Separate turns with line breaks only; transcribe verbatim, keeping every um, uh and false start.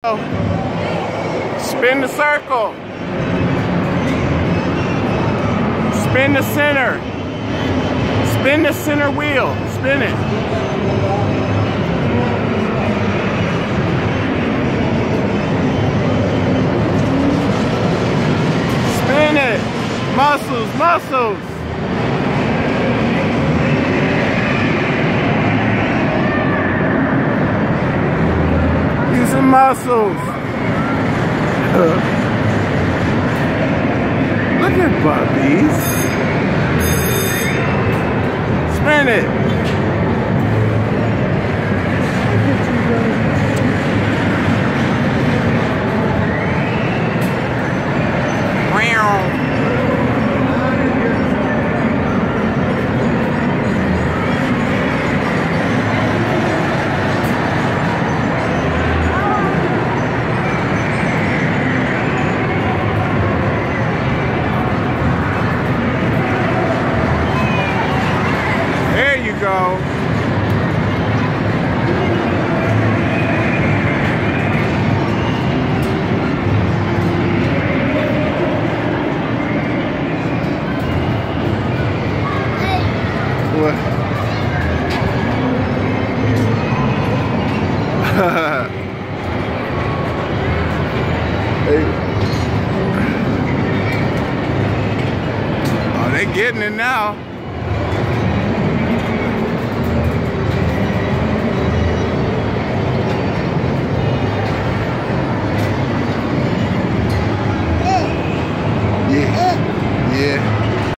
Spin the circle. Spin the center. Spin the center wheel. Spin it. Spin it. Muscles, muscles. Using muscles. Look at puppies. Spin it.